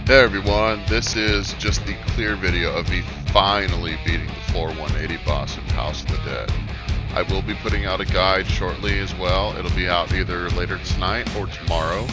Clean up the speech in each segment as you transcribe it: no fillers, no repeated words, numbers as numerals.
Hey everyone, this is just the clear video of me finally beating the floor 180 boss in House of the Dead. I will be putting out a guide shortly as well. It'll be out either later tonight or tomorrow.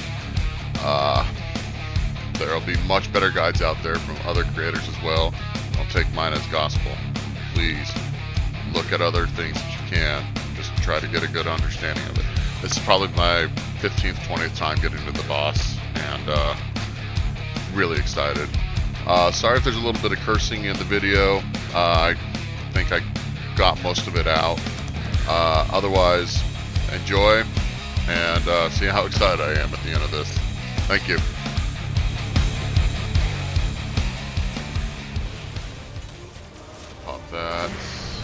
There'll be much better guides out there from other creators as well. Don't take mine as gospel. Please look at other things that you can. Just try to get a good understanding of it. This is probably my 15th, 20th time getting to the boss, and really excited. Sorry if there's a little bit of cursing in the video. I think I got most of it out. Otherwise, enjoy and see how excited I am at the end of this. Thank you. Pop that.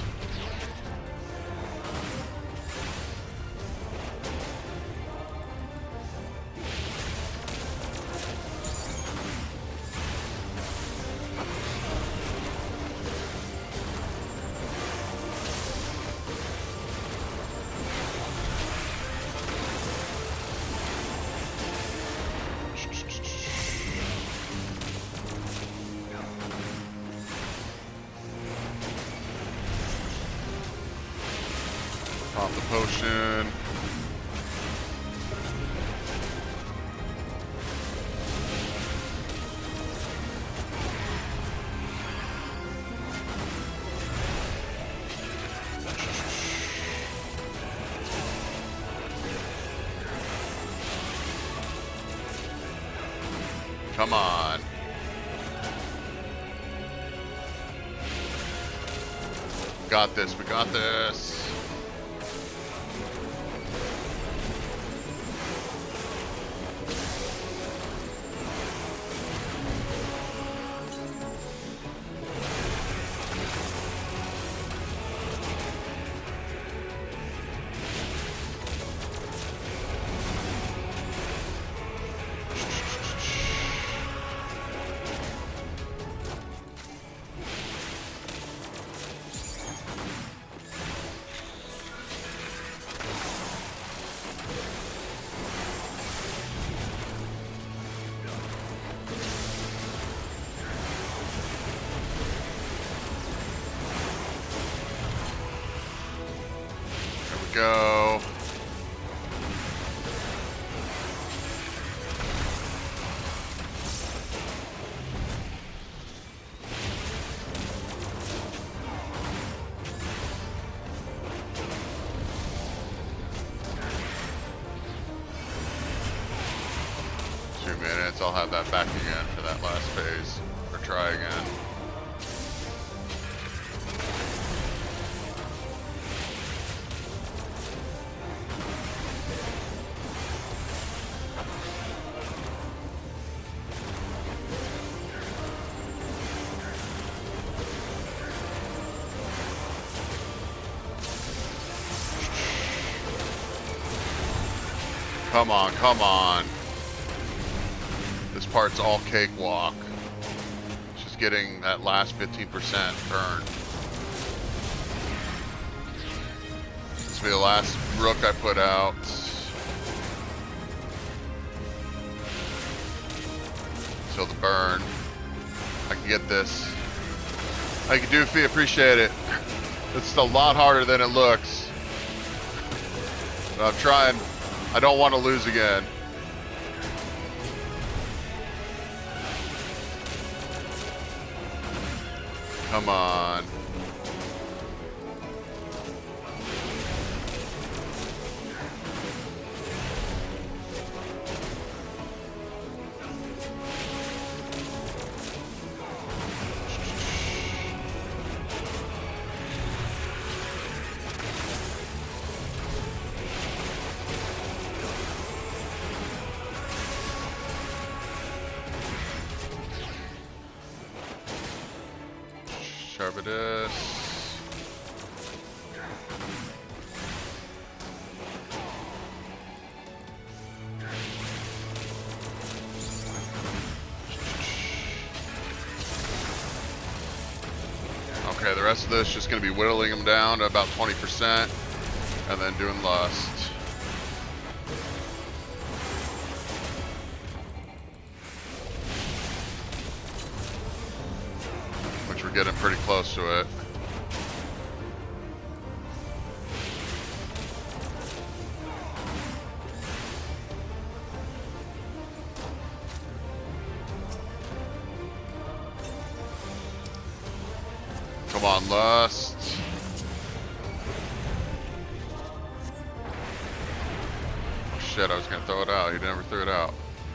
Pop the potion. Come on. Got this, we got this. Go. Two minutes, I'll have that back again for that last phase, or try again. Come on, come on. This part's all cakewalk. It's just getting that last 15% burn. This will be the last rook I put out. So the burn. I can get this. Thank you, Doofy. Appreciate it. It's a lot harder than it looks. But I'm trying. I don't want to lose again. Come on. Sharpidus. Okay, the rest of this is just going to be whittling them down to about 20% and then doing lust. getting pretty close to it. Come on, Lust. Oh shit, I was gonna throw it out. He never threw it out.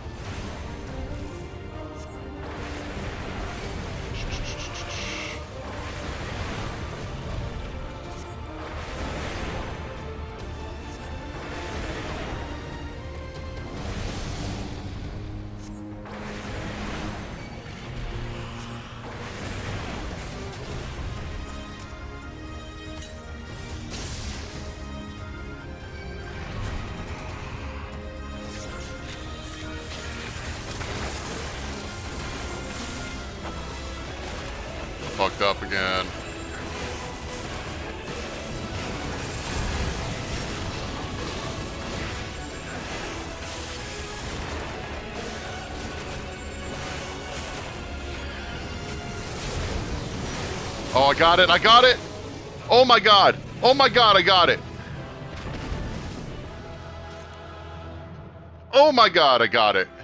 Fucked up again. Oh, I got it, I got it! Oh my god! Oh my god, I got it! Oh my god, I got it!